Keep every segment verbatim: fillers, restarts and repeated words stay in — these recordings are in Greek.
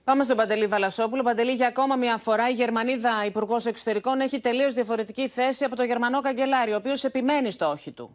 Πάμε στον Παντελή Βαλασόπουλο. Παντελή, για ακόμα μια φορά η Γερμανίδα Υπουργός Εξωτερικών έχει τελείως διαφορετική θέση από τον Γερμανό Καγκελάριο, ο οποίος επιμένει στο όχι του.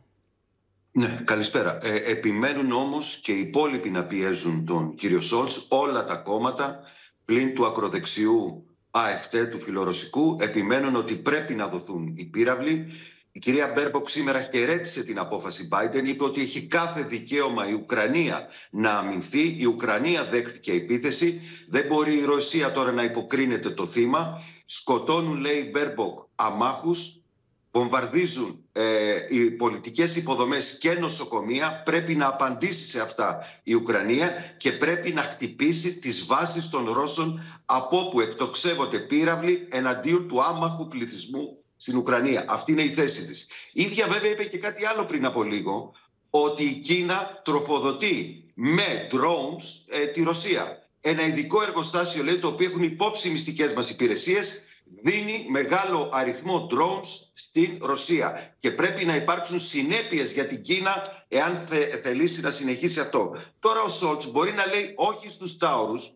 Ναι, καλησπέρα. Ε, επιμένουν όμως και οι υπόλοιποι να πιέζουν τον κύριο Σόλτς, όλα τα κόμματα, πλην του ακροδεξιού ΑΕΦΤ, του φιλορωσικού, επιμένουν ότι πρέπει να δοθούν οι πύραυλοι. Η κυρία Μπέρμποκ σήμερα χαιρέτησε την απόφαση Biden, είπε ότι έχει κάθε δικαίωμα η Ουκρανία να αμυνθεί. Η Ουκρανία δέχθηκε επίθεση. Δεν μπορεί η Ρωσία τώρα να υποκρίνεται το θύμα. Σκοτώνουν, λέει η Μπέρμποκ, αμάχους. Βομβαρδίζουν ε, οι πολιτικές υποδομές και νοσοκομεία. Πρέπει να απαντήσει σε αυτά η Ουκρανία και πρέπει να χτυπήσει τις βάσεις των Ρώσων από όπου εκτοξεύονται πύραυλοι εναντίον του άμαχου πληθυσμού στην Ουκρανία. Αυτή είναι η θέση της. Η ίδια βέβαια είπε και κάτι άλλο πριν από λίγο, ότι η Κίνα τροφοδοτεί με drones ε, τη Ρωσία. Ένα ειδικό εργοστάσιο, λέει, το οποίο έχουν υπόψη οι μυστικές μας υπηρεσίες, δίνει μεγάλο αριθμό drones στην Ρωσία και πρέπει να υπάρξουν συνέπειες για την Κίνα εάν θε, θελήσει να συνεχίσει αυτό. Τώρα ο Σόλτς μπορεί να λέει όχι στους Τάουρους,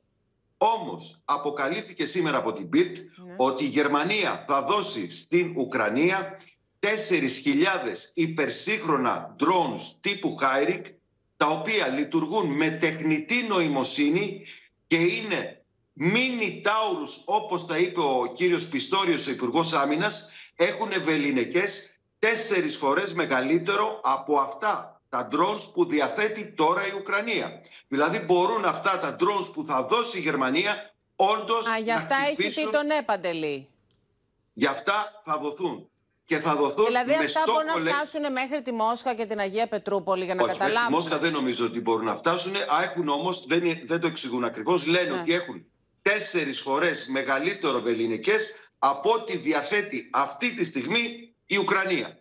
όμως αποκαλύφθηκε σήμερα από την Bild ναι. ότι η Γερμανία θα δώσει στην Ουκρανία τέσσερις χιλιάδες υπερσύγχρονα drones τύπου Hairik, τα οποία λειτουργούν με τεχνητή νοημοσύνη και είναι μίνι Τάουρους, όπως τα είπε ο κύριος Πιστόριος, ο Υπουργός Άμυνας, έχουν βεληνικές τέσσερις φορές μεγαλύτερο από αυτά τα drones που διαθέτει τώρα η Ουκρανία. Δηλαδή μπορούν αυτά τα drones που θα δώσει η Γερμανία όντως Α, για αυτά να χτυπήσουν... έχει πει το ναι, Παντελή. Για αυτά θα δοθούν. Και θα δοθούν δηλαδή με αυτά στόχο, μπορούν να φτάσουν μέχρι τη Μόσχα και την Αγία Πετρούπολη, για να όχι, καταλάβουμε. Τη Μόσχα δεν νομίζω ότι μπορούν να φτάσουν. Έχουν όμως, δεν, δεν το εξηγούν ακριβώς, λένε ναι. ότι έχουν τέσσερις φορές μεγαλύτερο βεληνικές από ό,τι διαθέτει αυτή τη στιγμή η Ουκρανία.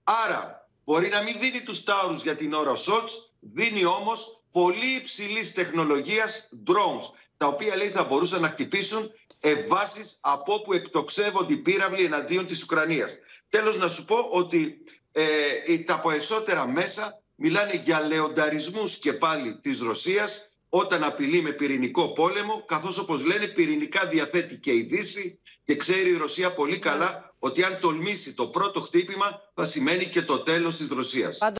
Άρα μπορεί να μην δίνει τους Τάουρους για την ώρα ο Σόλτς, δίνει όμως πολύ υψηλής τεχνολογίας drones, τα οποία, λέει, θα μπορούσαν να χτυπήσουν βάσεις από όπου εκτοξεύονται οι πύραυλοι εναντίον της Ουκρανίας. Τέλος, να σου πω ότι ε, τα περισσότερα μέσα μιλάνε για λεονταρισμούς και πάλι της Ρωσίας όταν απειλεί με πυρηνικό πόλεμο, καθώς, όπως λένε, πυρηνικά διαθέτει και η Δύση και ξέρει η Ρωσία πολύ καλά ότι αν τολμήσει το πρώτο χτύπημα θα σημαίνει και το τέλος της Ρωσίας.